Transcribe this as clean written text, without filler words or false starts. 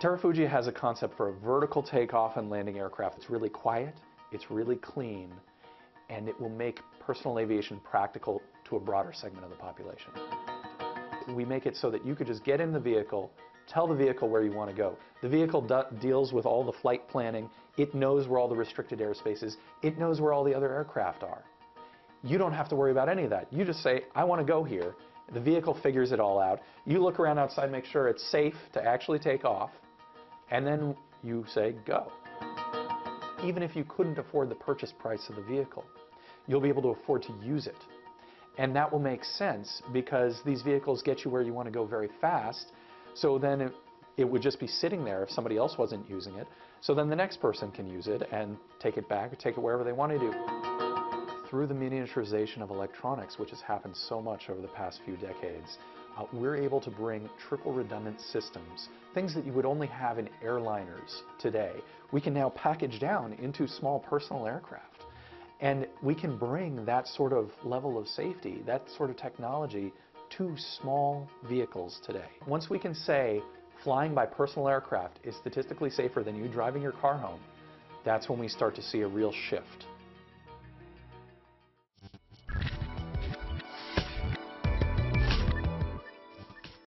Terrafugia has a concept for a vertical takeoff and landing aircraft. It's really quiet, it's really clean, and it will make personal aviation practical to a broader segment of the population. We make it so that you could just get in the vehicle, tell the vehicle where you want to go. The vehicle deals with all the flight planning. It knows where all the restricted airspace is. It knows where all the other aircraft are. You don't have to worry about any of that. You just say, I want to go here. The vehicle figures it all out. You look around outside, make sure it's safe to actually take off, and then you say, go. Even if you couldn't afford the purchase price of the vehicle, you'll be able to afford to use it. And that will make sense because these vehicles get you where you want to go very fast. So then it would just be sitting there if somebody else wasn't using it. So then the next person can use it and take it back or take it wherever they want to do. Through the miniaturization of electronics, which has happened so much over the past few decades, we're able to bring triple redundant systems, things that you would only have in airliners today. We can now package down into small personal aircraft. And we can bring that sort of level of safety, that sort of technology to small vehicles today. Once we can say flying by personal aircraft is statistically safer than you driving your car home, that's when we start to see a real shift.